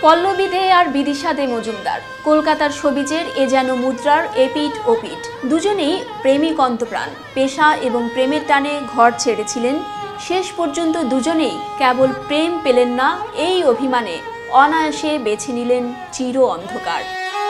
পল্লবী দে আর বিদিশা দে মজুমদার কলকাতার শোবিজের এ যেন মুদ্রার এপিঠ ওপিঠ। দুজনেই প্রেমিক অন্তপ্রাণ, পেশা এবং প্রেমের টানে ঘর ছেড়েছিলেন। শেষ পর্যন্ত দুজনেই কেবল প্রেম পেলেন না, এই অভিমানে অনায়াসে বেছে নিলেন চির অন্ধকার।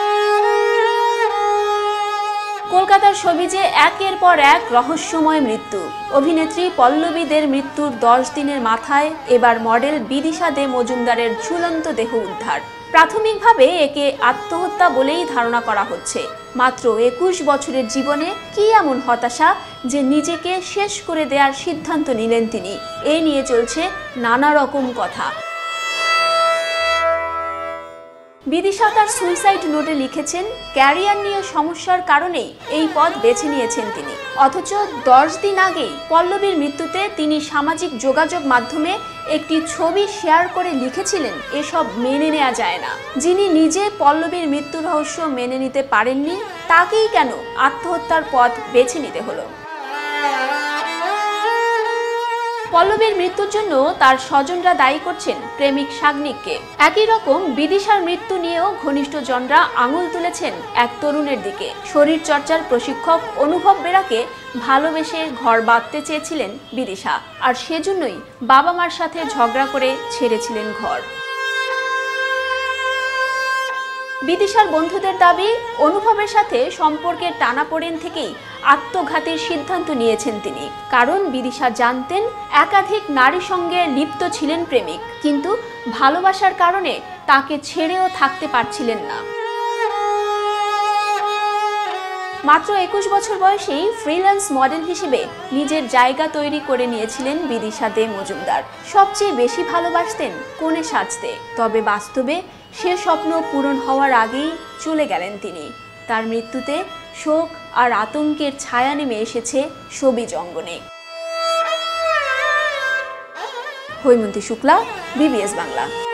কলকাতার শোবিজে একের পর এক রহস্যময় মৃত্যু। অভিনেত্রী পল্লবী দের মৃত্যুর 10 দিনের মাথায় এবার মডেল বিদিশা দে মজুমদারের ঝুলন্ত দেহ উদ্ধার। প্রাথমিকভাবে একে আত্মহত্যা বলেই ধারণা করা হচ্ছে। মাত্র 21 বছরের জীবনে কি এমন হতাশা যে নিজেকে শেষ করে দেওয়ার সিদ্ধান্ত নিলেন তিনি? এ নিয়ে চলছে নানা রকম কথা। বিদিশা তার সুইসাইড নোটে লিখেছেন, ক্যারিয়ার নিয়ে সমস্যার কারণেই এই পথ বেছে নিয়েছেন তিনি। অথচ 10 দিন আগেই পল্লবীর মৃত্যুতে তিনি সামাজিক যোগাযোগ মাধ্যমে একটি ছবি শেয়ার করে লিখেছিলেন, এসব মেনে নেওয়া যায় না। যিনি নিজে পল্লবীর মৃত্যু রহস্য মেনে নিতে পারেননি, তাকেই কেন আত্মহত্যার পথ বেছে নিতে হলো? পল্লবীর মৃত্যুর জন্য তার স্বজনরা দায়ী করছেন প্রেমিক সাগ্নিককে। একই রকম বিদিশার মৃত্যু নিয়েও ঘনিষ্ঠজনরা আঙুল তুলেছেন এক তরুণের দিকে। শরীর চর্চার প্রশিক্ষক অনুভব বেরাকে ভালোবেসে ঘর বাঁধতে চেয়েছিলেন বিদিশা, আর সেজন্যই বাবা মার সাথে ঝগড়া করে ছেড়েছিলেন ঘর। বিদিশার বন্ধুদের দাবি, অনুভবের সাথে সম্পর্কের টানাপোড়েন থেকেই আত্মঘাতীর সিদ্ধান্ত নিয়েছেন তিনি। কারণ বিদিশা জানতেন একাধিক নারীর সঙ্গে লিপ্ত ছিলেন প্রেমিক, কিন্তু ভালোবাসার কারণে তাকে ছেড়েও থাকতে পারছিলেন না। মাত্র 21 বছর বয়সেই ফ্রিল্যান্স মডেল হিসেবে নিজের জায়গা তৈরি করে নিয়েছিলেন বিদিশা দে মজুমদার। সবচেয়ে বেশি ভালোবাসতেন কনে সাজতে, তবে বাস্তবে সে স্বপ্ন পূরণ হওয়ার আগেই চলে গেলেন তিনি। তার মৃত্যুতে শোক আর আতঙ্কের ছায়া নেমে এসেছে শোবিজ অঙ্গনে। হৈমন্তী শুক্লা, BBS বাংলা।